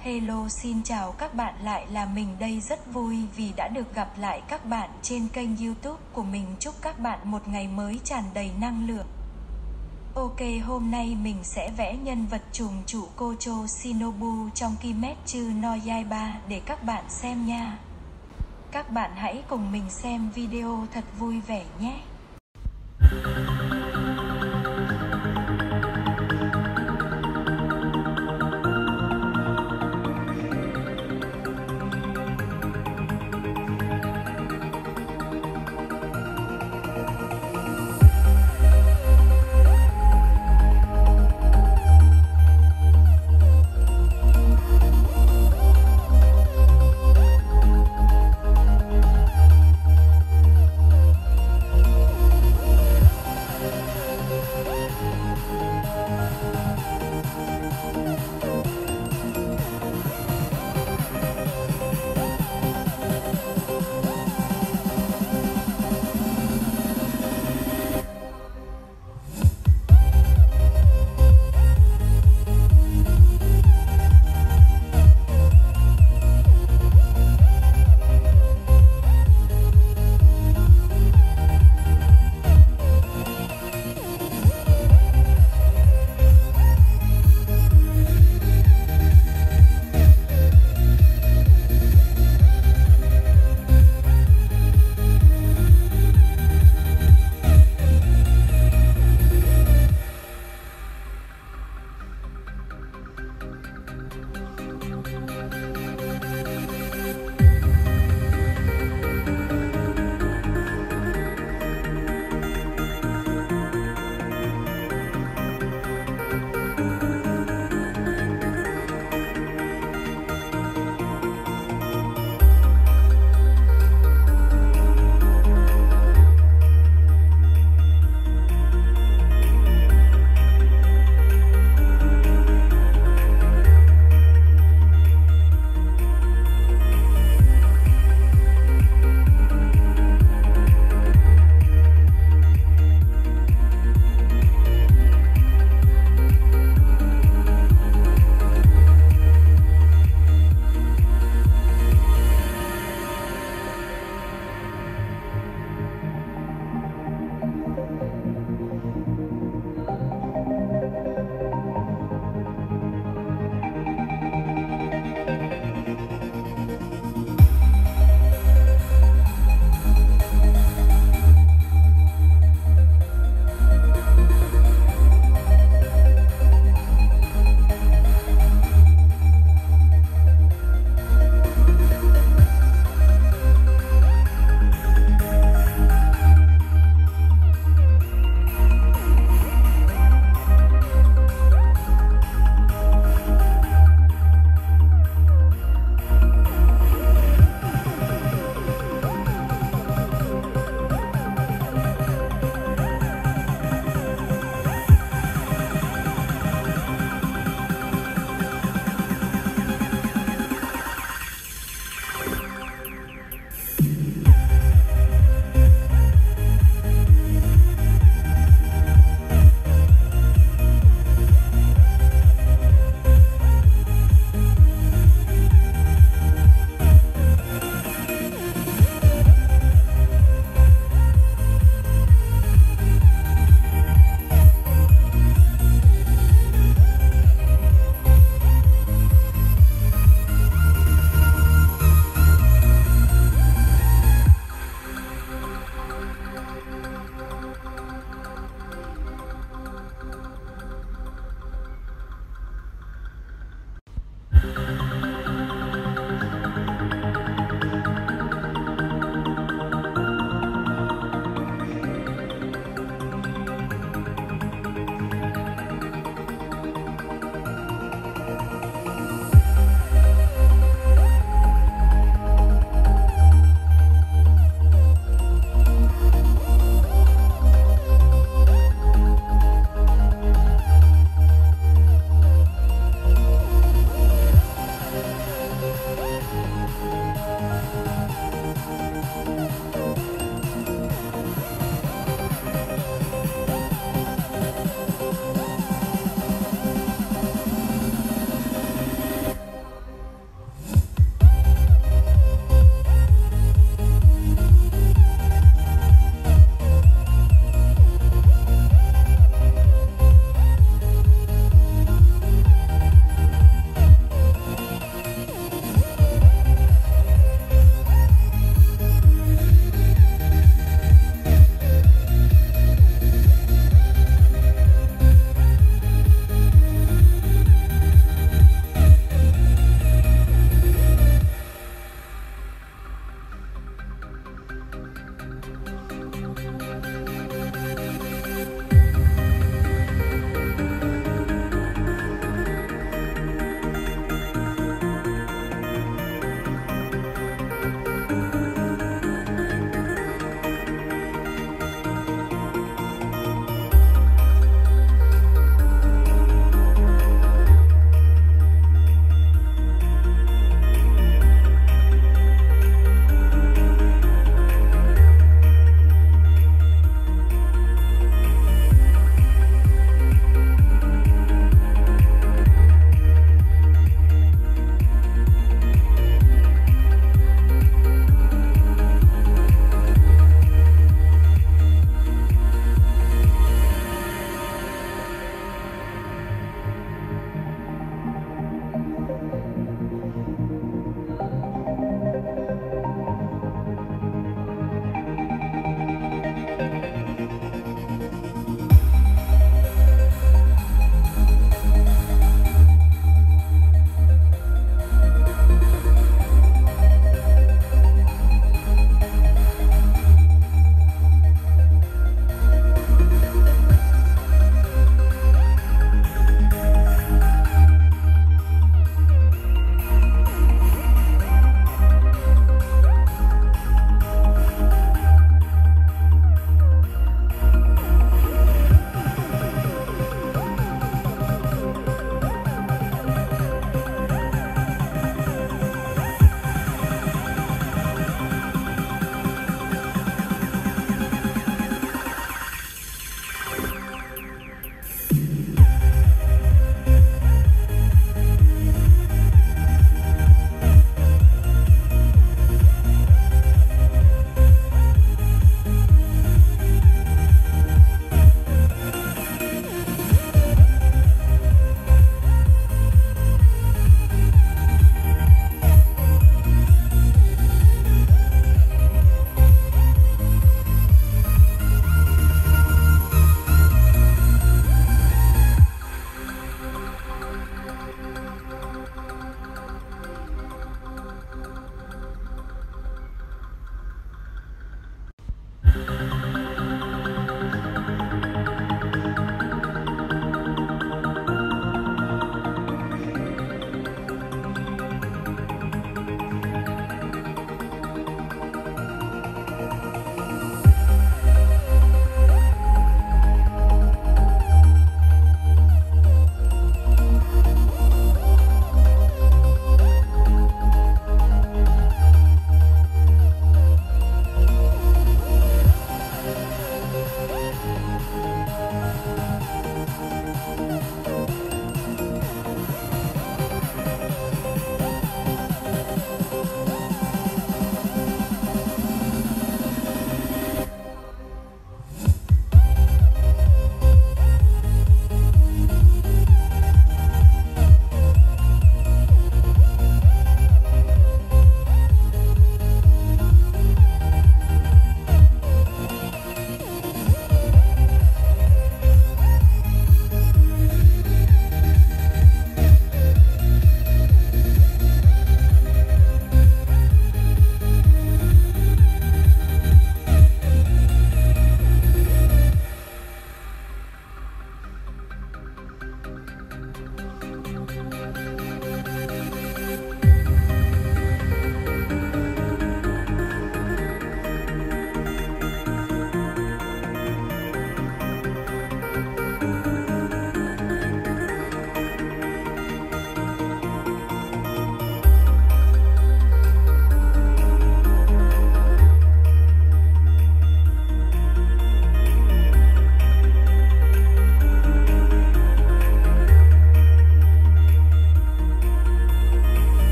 Hello, xin chào các bạn, lại là mình đây, rất vui vì đã được gặp lại các bạn trên kênh YouTube của mình. Chúc các bạn một ngày mới tràn đầy năng lượng. Ok, hôm nay mình sẽ vẽ nhân vật trùm trụ Kocho Shinobu trong Kimetsu no Yaiba để các bạn xem nha. Các bạn hãy cùng mình xem video thật vui vẻ nhé.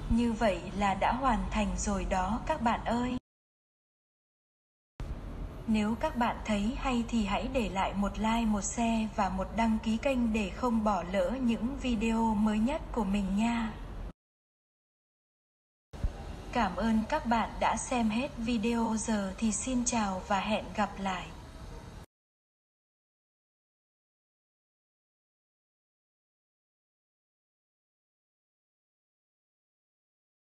Như vậy là đã hoàn thành rồi đó các bạn ơi. Nếu các bạn thấy hay thì hãy để lại một like, một share và một đăng ký kênh để không bỏ lỡ những video mới nhất của mình nha. Cảm ơn các bạn đã xem hết video. Giờ thì xin chào và hẹn gặp lại.